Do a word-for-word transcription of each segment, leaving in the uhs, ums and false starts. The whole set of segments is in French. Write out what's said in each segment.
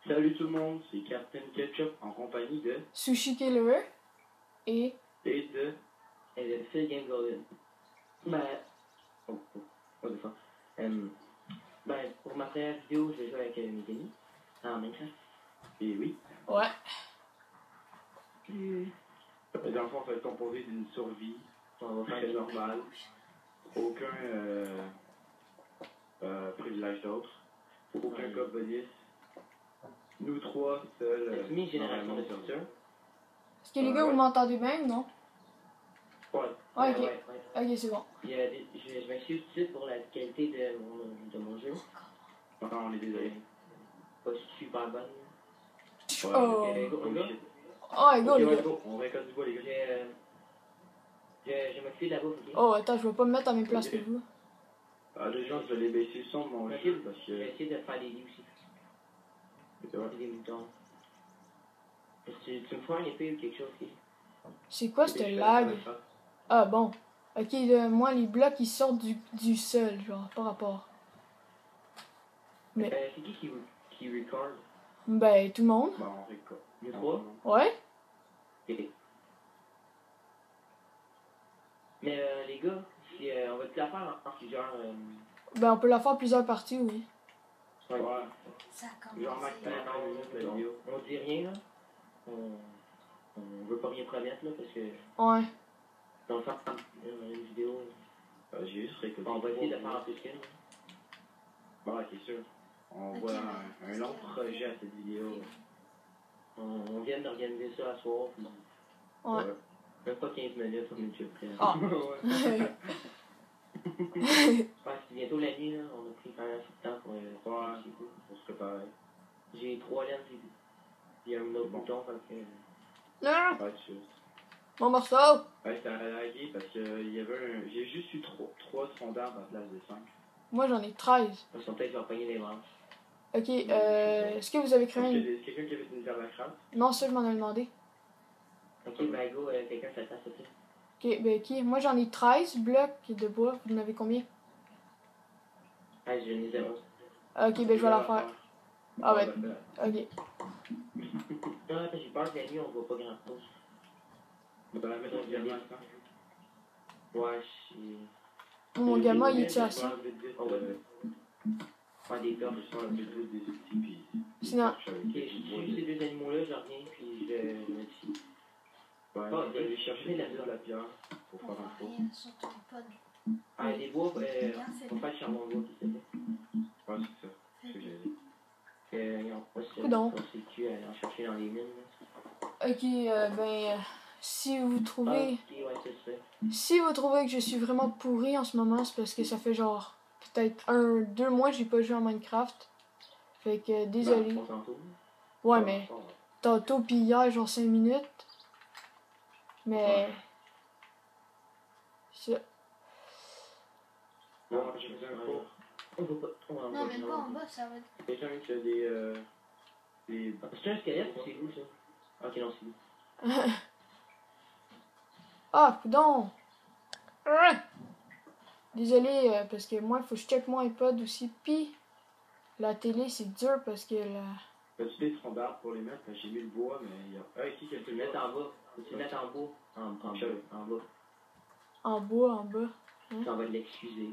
Salut tout le monde, c'est Captain Ketchup en compagnie de Sushi Killer et... et de et de Phil Game Golden. Ben, oh, oh, oh, des fois. Um, ben, pour ma première vidéo, je vais jouer avec euh, mes amis en Minecraft. et oui. Ouais. Et dans le fond, ça va être composé d'une survie On va faire très des normale. Aucun euh, euh, privilège d'autre. Aucun Ouais. cas police. Nous trois seuls. C'est une génération de normalement, futur. Est-ce que les gars, Ouais. vous m'entendez bien ou non? Ouais. Ouais, ok. ouais, ouais. Ok, c'est bon. Puis, euh, je, je m'excuse tout de suite pour la qualité de mon, de mon jeu. Enfin, on est désolé. Pas super bonne. Ouais, Oh. Ok, go, on oh, va. shit. Oh, les gars, Ok, les ouais, gars. go. On récolte du bois, les gars. Je, euh, je, je m'occupe de la bouffe, ok? Oh, attends, je vais pas me mettre à mes places que vous. Ah, les gens, je vais les baisser le son de mon Ok. jeu parce Je vais que. essayer de faire des lits aussi. C'est vrai. Des moutons. Est-ce que tu, tu me feras un épée ou quelque chose, ok? C'est quoi Des cette chefs, lag? ça. Ah, bon. Ok, là, moi, les blocs, ils sortent du, du sol, genre, par rapport. Mais- Euh, c'est qui qui, qui record? Ben, tout le monde. Bon, on récolte. Nous trois? Ouais? Ok. Mais euh, les gars, si, euh, on va te la faire en, en plusieurs. Euh, Ben, on peut la faire en plusieurs parties, oui. ouais. Ouais. Ça a Genre, commencé. Mac, t'as la minute la vidéo. On, on dit rien, là. On, on veut pas rien promettre, là, parce que. Ouais. Dans le faire une, une vidéo, Euh, J'ai juste récolté. on va essayer de trois faire en plus qu'une. Bon, c'est sûr. On Ok, voit mais un, un est-ce long que- projet à cette vidéo. On, on vient d'organiser ça à soir, puis Ouais. même pas quinze minutes, on est déjà prêt. Ah. Ouais. Je pense que bientôt la nuit, là, on a pris quand même assez de temps pour. Euh, Ouais. c'est cool. Pour se préparer. J'ai trois laines, j'ai il y a un autre Bon. bouton, fait que. Non! Ouais, sûr. Mon morceau! Ouais, c'était lagué parce que il y avait un. J'ai juste eu trois, trois troncs d'arbres à la place de cinq. Moi, j'en ai treize. Ils sont peut-être qu'ils vont pogner les branches. Ok, euh... Est-ce que vous avez Est-ce créé qu'il y a une... des- quelqu'un qui avait une terre à crabe? Non, ça, je m'en ai demandé. Ok, ben go, euh, quelqu'un fait ça, s'il te plaît. Ok, ben, ok. Moi, j'en ai treize blocs de bois. Vous en avez combien? Ah, j'ai mis zéro. Ok, ben, je vais la faire. Ah, ben, ben. ok. Non, attends, j'ai peur que la nuit, on voit pas grand chose. On va la mettre au diamant, ça. Ouais, je suis. Mon gamin, il est à ça. On va Euh, faire des torches. je sens un peu plus des outils, puis. Sinon- Ok, je suis ces deux animaux-là, je reviens, puis je je me dis. Ouais, Oh, on va aller chercher la de la pierre pour On faire voit un four. rien, surtout pas de... Ah, des bois, euh, on va faire du charbon de bois, s'il te plaît. Ouais, c'est ça. C'est ce que j'ai dit. Euh, on va se Coudonc. passer le cul à aller en chercher dans les mines. là. Ok, euh, ben... euh, Si vous Ah, trouvez... ok, ouais, c'est ça. Si vous trouvez que je suis vraiment pourri en ce moment, c'est parce que ça fait genre... Peut-être un, deux mois que j'ai pas joué à Minecraft. Fait que, désolé. Ben, on s'en fout. Ouais, mais... Tantôt pis hier, genre cinq minutes. Mais... Ça... Bon, j'ai fait un four. On va pas. On va Non, même pas en bas, ça va être... Quelqu'un qui a des. Euh, des. C'est un squelette ou c'est où ça? Ok, non, c'est où? Ah, coudonc! Ah! Désolé, euh, parce que moi, il faut que je check mon iPod aussi. Pis, la télé, c'est dur parce que la... As-tu des troncs d'arbres pour les mettre? Parce que j'ai mis le bois, mais il y a. Ah, ici, quelqu'un Tu le mets en bas. Tu le mets en bas. En, en, bas. Michel. En bas. En bois, en bas. Ça va l'excuser.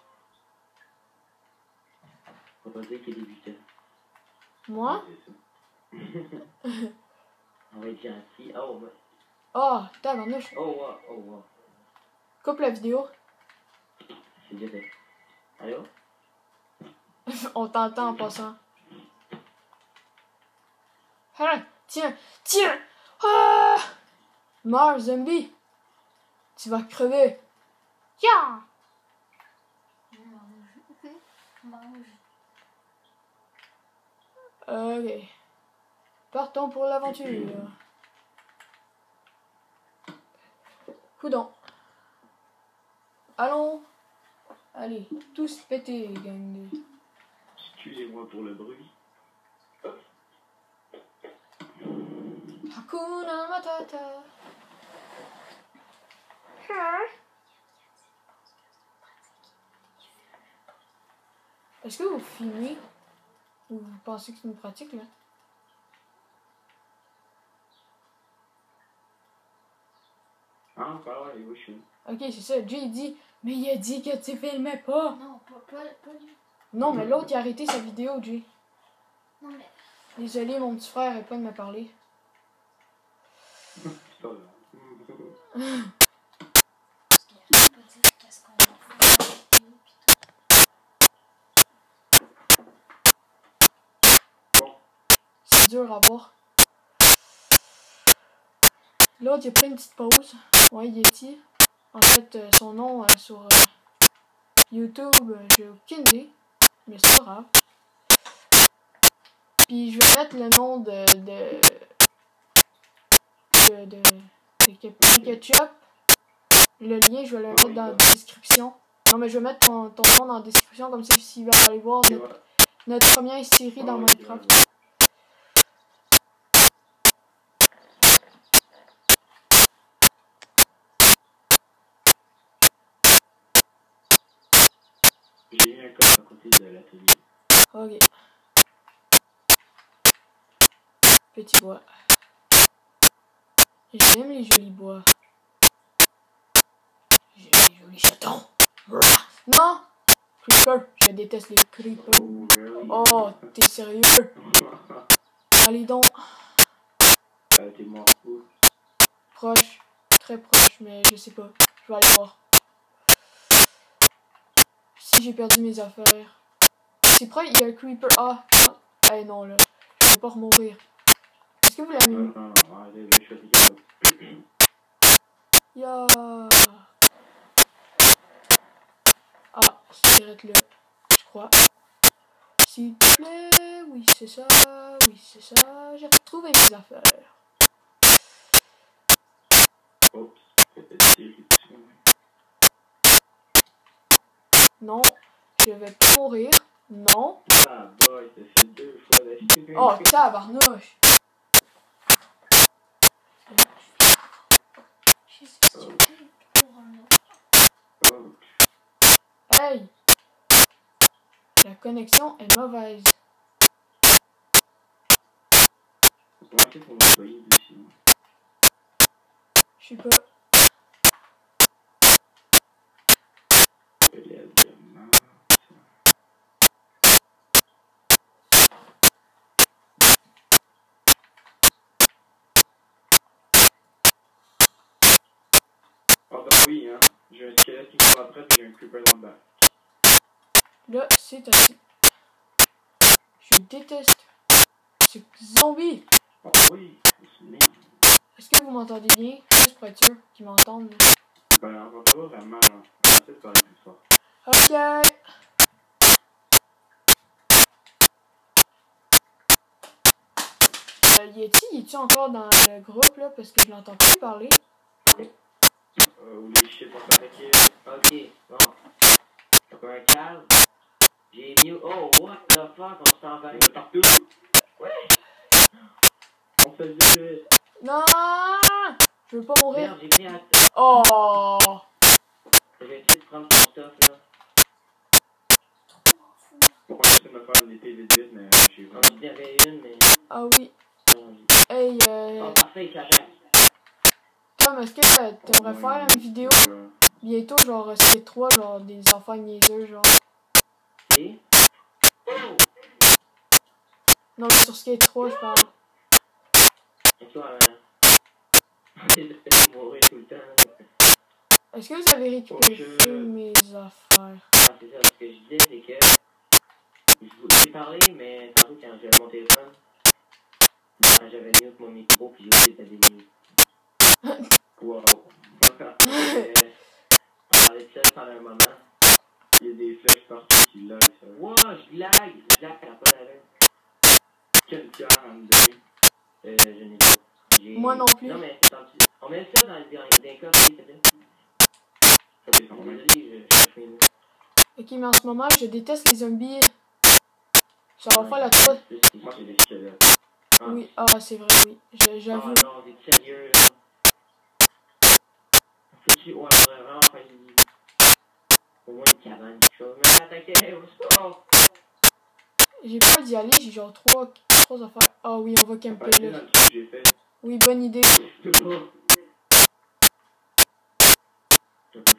On va pas dire qu'il est débutant. Moi? C'est ça. On va être gentil. Oh, ouais. Oh, tabarnouche. Oh, wow. Oh, wow. Coupe la vidéo. C'est déjà fait. Allô? On t'entend en passant. Ah, tiens, tiens! Ah! Meurs, zombie! Tu vas crever. Ya! On va rouge. Ok. Partons pour l'aventure. Coudon. Allons. Allez, tous péter, gang de... Excusez-moi pour le bruit. Hakuna Matata. Est-ce que vous filmez ou vous pensez que c'est une pratique là? Ah, pas ouais, oui, je suis. Ok, c'est ça. Jay il dit, mais il a dit que tu filmais pas. Non, pas, pas, pas lui. Non, mais l'autre, il a arrêté sa vidéo, Jay. Non, mais. Désolé, mon petit frère arrête pas de me parler. C'est pas grave. Parce qu'il arrête pas de dire qu'est-ce qu'on va faire dans la vidéo pis tout. Bon, C'est dur à voir. L'autre, il a pris une petite pause. Ouais, Yeti. En fait, euh, son nom euh, sur euh, YouTube, euh, j'ai aucune idée. Mais c'est pas grave. Puis je vais mettre le nom de. de. de. de, de Cap- Ketchup. Le lien, je vais le mettre dans la description. Non, mais je vais mettre ton, ton nom dans la description comme ça, s'il va aller voir c'est notre, vrai. notre première série dans Ah, Minecraft. ouais. J'ai mis un coffre à côté de l'atelier. Ok. Petit bois. J'aime les jolis bois. J'aime les jolis chatons. Non! Creeper. Je déteste les creepers. Oh, really? Oh, t'es sérieux? Allez donc. Euh, T'es mort où? Proche. Très proche, mais je sais pas. Je vais aller voir. Si j'ai perdu mes affaires. C'est prêt, il y a un creeper. Ah! Ah, eh non, là. Je vais pas remourir. Est-ce que vous l'avez mis? Non, non, non, arrêtez, je suis fatigué. Ya. Ah, c'est direct là, je crois. S'il te plaît, oui c'est ça, oui c'est ça, j'ai retrouvé mes affaires. Oups, c'est irritant. Non, je vais pas mourir, non. Ah, boy, ça fait deux fois d'acheter. Oh, tabarnouche. Je sais que tu payes pour un autre. Oh, Hey, la connexion est mauvaise. comment c'est pour nettoyer dessus? Je sais pas. L'aide de merde. Ah bah oui, hein. J'ai un squelette qui court après, puis j'ai un creeper dans le bac. Là, c'est assez. Je déteste ce zombie. Oh oui, c'est merde. Est-ce que vous m'entendez bien? Juste pour être sûr qu'ils m'entendent. là. Ben, on va pas vraiment, là. On va essayer de parler plus fort. Ok. Euh, Yeti, il est-tu encore dans le groupe là? Parce que je l'entends plus parler. Euh, ou les shit, on s'attaquait. Ok, bon. Donc un câble. J'ai mis. Oh, what the fuck, on s'en va. On est partout. Ouais. On faisait. Non! Je veux pas mourir. Merde, j'ai pris un. Oh! Je vais essayer de prendre ton stuff là. Bon, on essaie de me faire une été vite vite, mais j'ai On vraiment. en avait une, mais. Ah oui. Hey, euh. Oh, parfait, carré. Tom, est-ce que euh, t'aimerais faire une vidéo Euh, bientôt, genre Skate trois, genre des enfants niaiseux, genre? Et. Oh! Non, mais sur Skate trois, je parle. Et toi, euh. J'essaie de mourir tout le temps. Est-ce que vous avez récupéré Oh, je- mes affaires? Ah, c'est ça, ce que je disais, c'est que. Je vous ai parlé, mais tantôt quand j'avais mon téléphone, quand j'avais mis mon micro, puis j'ai oublié de t'allumer. wow. Euh, On parlait de ça pendant un moment. Il y a des flèches partout qui lag, ça. Wow, je lag, je lag, t'as pas la Quelle pierre en dedans. Euh, je n'ai pas. J'ai- Moi non plus. Non, mais c'est en dessous. On met ça dans le dernier cas, s'il te plaît. Ok, ça va. Désolé, je cherche mes mots. Ok, mais en ce moment, je déteste les zombies. Ça va faire la trois. Moi, c'est des squelettes. Ah. Oui, ah, c'est vrai, oui. Je- Ah J'avoue. non, t'es sérieux, là. Faut-tu, ouais, on devrait vraiment faire une. Au moins une cabane, quelque chose. Mais attaquez, au sport. J'ai peur d'y aller, j'ai genre trois, trois affaires. Ah oui, on va camper Parce que là. dans le truc que j'ai fait, Oui, bonne idée. Je peux pas.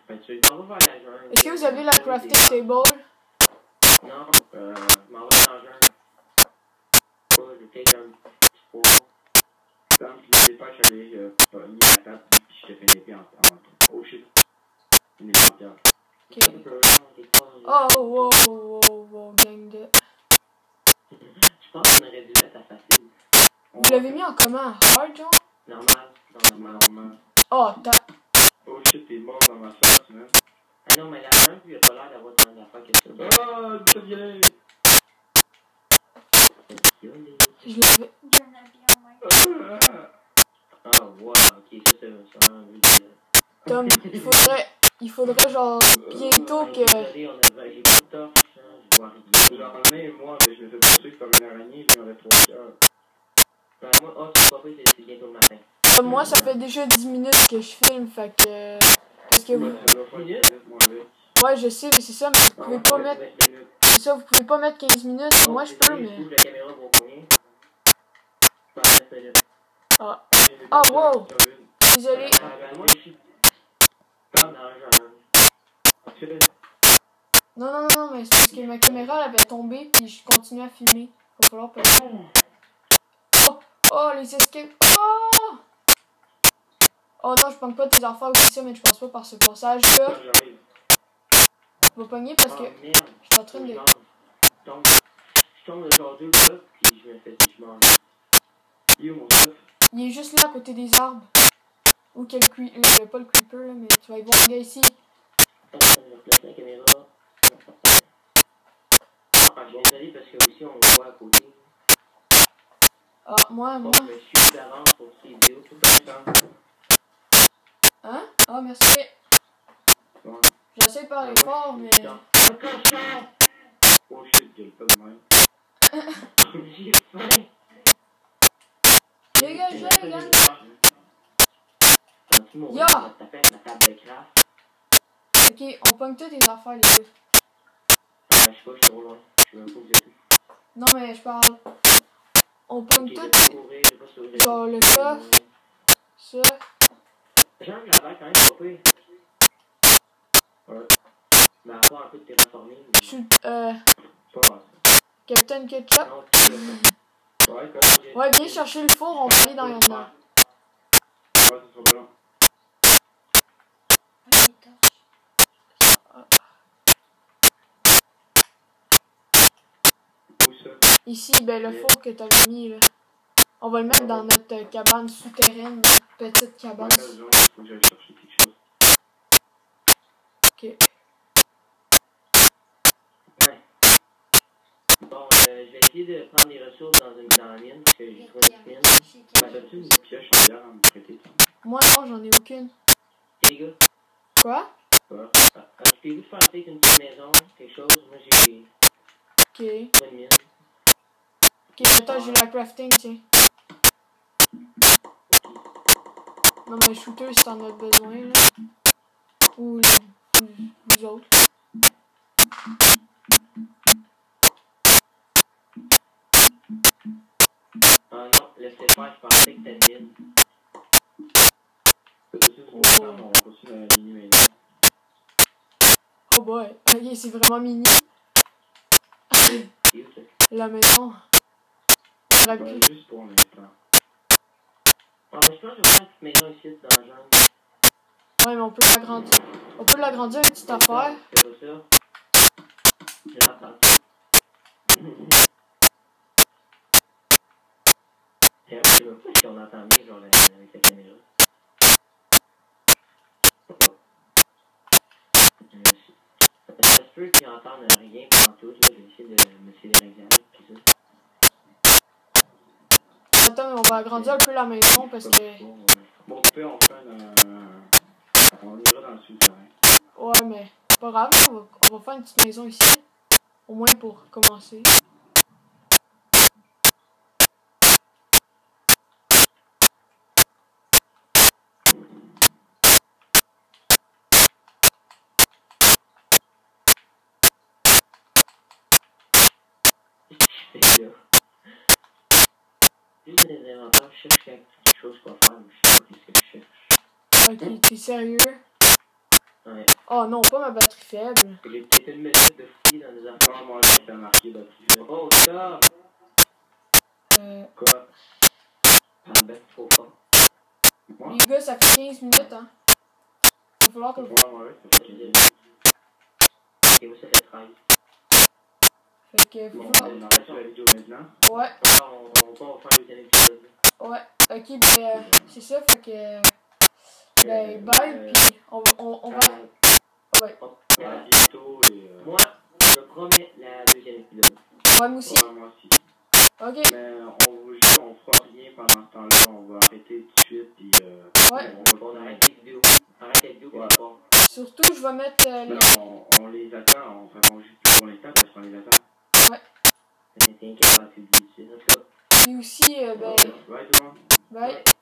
Ben, tu t'en vas vers la jungle. Est-ce que vous avez la crafting table? Non, euh, je m'en vais dans la jungle. Pas, je vais take un petit pot. Quand je l'ai pas, j'allais euh, pogner la table, puis je te fais une épée en en- Oh shit. Une épée en pierre. Ok. Un peu long, des fois, je- Oh, wow, wow, wow, gang de... Je pense qu'on aurait dû mettre à facile. On Vous va l'avez faire- mis en comment? Hard, genre? Normal. Normal. Normalement. Oh, t'as... Oh shit, t'es mort dans ma face, man. Ah non, mais la jungle, il a pas l'air d'avoir tant d'affaires que ça. Ah, du violet. Je l'avais... Je n'ai bien moins. Ah. Ah, wow, ok, ça, c'est ça. Tom, il faudrait... Il faudrait, genre, bientôt que... Désolé, on avait... J'ai pas de torche, hein, je vois rien. Genre, même moi, ben, je me fais poursuivre par une araignée, puis on avait trois cœurs. Ben, moi, oh, c'est pas vrai, c'est c'est bientôt le matin. Comme moi, ça fait déjà dix minutes que je filme, fait que... Parce que vous... Moi, ça doit faire dix minutes, moi, avec. Ouais, je sais, mais c'est ça, mais vous pouvez pas mettre... vingt minutes. C'est ça, vous pouvez pas mettre quinze minutes. Moi, je peux, Désolé, mais... Je bouge la caméra pour combien? Ben, vingt minutes. Ah, J'ai des Ah, cœurs wow. sur une. désolé. Ah, ben, moi, je suis... Dans la jungle. Ok. Non, non, non, mais c'est parce que ma caméra, elle avait tombé, puis je continuais à filmer. Va falloir pas... Oh, oh, les escapes. Oh! Oh non, je pogne pas tes affaires aussi ça, mais je passe pas par ce passage-là. Là, j'arrive. Je vais pogner parce que Oh, merde. je suis en train de... Je tombe, je tombe genre deux blocs, puis je me fais je m'en vais. Il est où mon stuff? Il est juste là, à côté des arbres. Ou quel creeper... Euh, pas le creeper, là, mais tu vas y voir un gars ici. Attends, je vais placer la caméra. Ah, je suis désolé parce que aussi on le voit à côté. Ah, moi, moi... Bon, je me suis d'avance pour ces vidéos. Tout le temps. Hein? Ah, merci. Ouais. J'essaie de parler fort, mais... Oh shit, gueule pas de même. J'ai faim. Dégagez, les gars! Quand tu m'aurais Ya! tapé avec ma table de craft, Ok, on pogne toutes tes affaires, les gars. je sais pas, je suis trop loin. Je sais même pas où vous êtes. Non, mais je parle... On pogne Ok, je vais toutes... pas courir, je vais pas sauver. Genre le chat. Ça... J'ai un graveur quand même pas pire. Ouais. Mais à part un peu de terraforming. Je suis... Euh... Pas mal. Captain Ketchup. Non, tu l'as Ouais, quand pas. Ouais, viens chercher le four, on va aller dans le dedans. Ouais, ça sera pas long. Pas les torches. Où ça? Ici, ben le four que t'avais mis, là. On va le mettre dans notre euh, cabane souterraine, petite cabane. Ouais, quand je rentre, faut que j'aille chercher quelque chose. Ok. Ouais. Bon, euh, je vais essayer de prendre des ressources dans une dans la mine, parce que j'ai trouvé une mine. Ben, t'as-tu une pioche en bière à me prêter, toi? Moi, non, j'en ai aucune. Et les gars, Quoi? Ouais. euh, occupez-vous de faire peut-être une petite maison, quelque chose. Moi, j'ai Ok. pas de mine. Ok, attends, j'ai la crafting, tiens. Non, mais shooter, si t'en as besoin, là. Ou les- ou vous autres. Ah non, laissez faire, je pensais que c'était une mine. C'est juste mon temps, on va continuer dans la mini maison. Oh boy. Ok, c'est vraiment mini. C'est où ça? La maison. On aurait Ben, pu... juste pour l'instant. Ah, mais je pense que je vais faire une petite maison ici, dans la jungle. Ouais, mais on peut l'agrandir. On peut l'agrandir une petite affaire. C'est pas ça. J'entends ça. Et je sais même pas si on entend bien, genre, la- avec la caméra. Euh, Ça se peut qu'ils entendent rien pendant tout, là. Je vais essayer de me essayer de régler avec tout ça. Attends, mais on va agrandir un peu la maison parce que... Bon, bon, au pire, on fait un... On ira dans le souterrain. Ouais, mais c'est pas grave, on va, on va faire une petite maison ici. Au moins pour commencer. Je fais là. Juste dans les inventaires, je cherche quelque chose qu'on va faire, mais je sais pas ce que je cherche. Ok, t'es sérieux? Ouais. Oh non, pas ma batterie faible. J'ai peut-être une minute de fouiller dans des affaires. Non, moi, là, t'as marqué batterie faible. Oh, ça! Euh, Quoi? Ah, ben, trop fort. Moi? les gars, ça fait quinze minutes, hein. Il va falloir que vous... Ouais, ouais, ça fait quinze minutes. Ok, moi, ça fait treize. Fait que... Bon, Faut on falloir... arrête la vidéo maintenant. Ouais, Alors, on, on va on va faire le deuxième épisode. ouais. Ok, ben, euh, c'est ça, fait que... Ben, bye, pis on va... On, on va... Ouais. À bientôt et. Euh... Moi, je promets la deuxième épisode. Ouais, moi aussi. Ouais, moi aussi. Ok. Mais on vous jure, on fera rien pendant ce temps-là. On va arrêter tout de suite. Puis, euh, Ouais. on va On arrête les vidéos. On arrête les vidéos pour Ouais. la part. Surtout, je vais mettre euh, les... Mais on, on les attend. On fait qu'on joue plus pour l'instant parce qu'on les attend. C'est inquiétant, c'est difficile. En tout cas, Puis aussi, euh, ben... Ouais, tout le monde. Bye. ouais.